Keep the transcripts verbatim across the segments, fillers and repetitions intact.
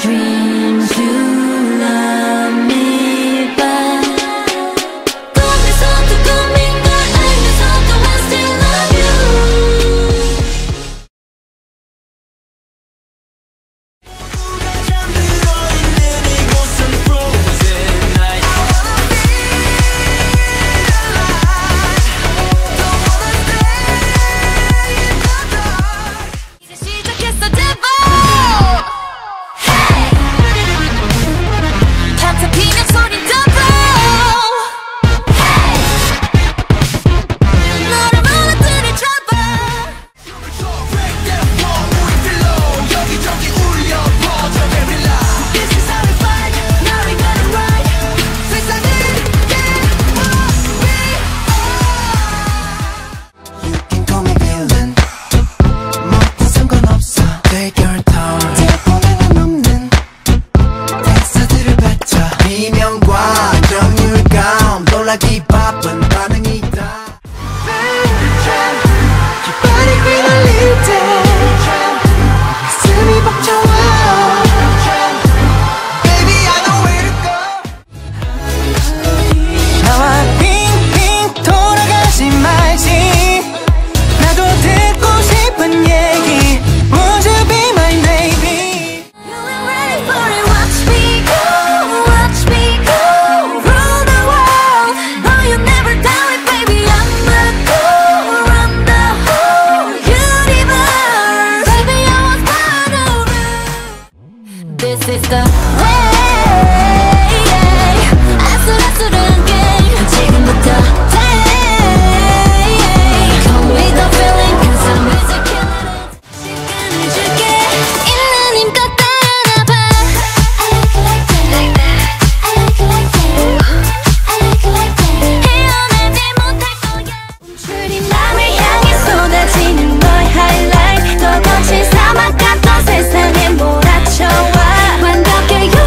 dreams you love me back. 꿈에서도 꿈인 걸 알면서도 I still love you. kpop은 반응이 있다. 깃발이 휘날릴 때 가슴이 벅차와. Baby I know where to go. 나와 빙빙 돌아가지 말지. 나도 듣고 싶은 얘기. Would you be my baby? You ain't ready for it. Watch me go, watch me go. Rule the world. No, you never doubt it, baby. I'ma go around the whole universe. Baby, I was born over. This is the way. 아슬아슬한 game. 지금부터 take. Come with the feeling, 'cause I'm busy killing it. 시간을 줄게. 있는 힘껏 따라놔봐. I like it like that. I like it like that. I like it like that. 헤어나지 못할 거야. 움츠린 맘을 향해 쏟아지는 너의 highlight. 더 거친 사막 같던 세상에 몰아쳐와. 완벽해 you.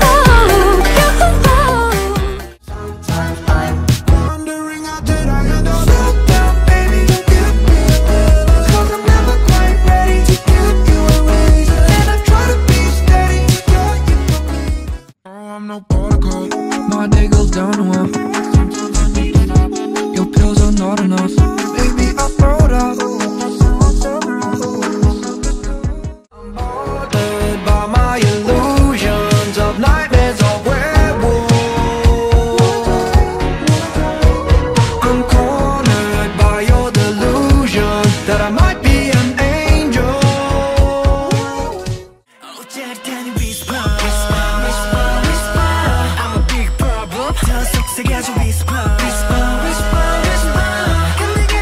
Sometimes I'm wondering how did I end up so down, baby. Give me a little, 'cause I'm never quite ready to give you a reason. And I try to be steady, you're you for me. Oh, I'm no protocol. My day goes down the well. Sometimes I need it up. Your pills are not enough. Baby, I throw it up. I'm bothered by my illusions of nightmares of werewolves. I'm cornered by your delusion that I might be an angel. Oh, Jack, can you whisper, whisper, whisper, whisper? I'm a big problem. 더 속삭여줘 whisper, whisper, whisper, whisper. 근데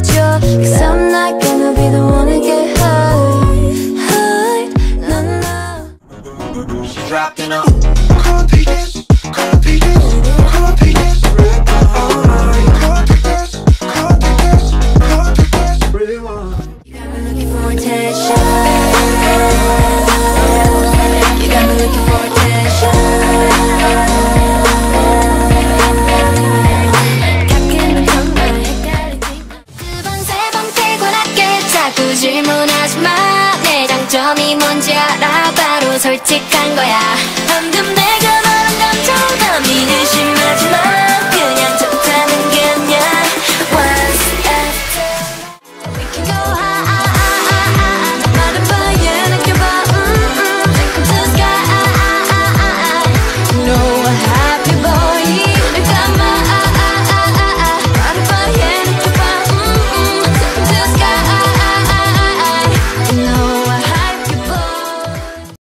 꺼져. Cause I'm not gonna be the one to get high. High, no, no. She dropped in a color pages, color pages, color pages. Red bone, color pages, color pages, color pages. Really want. You got me looking for attention. You got me looking for attention. 가끔은 정말 헷갈리지. 두 번, 세 번 피곤하게 자꾸 질문하지 마. 내 장점이 뭔지 알아. 바로 솔직한 거야. 방금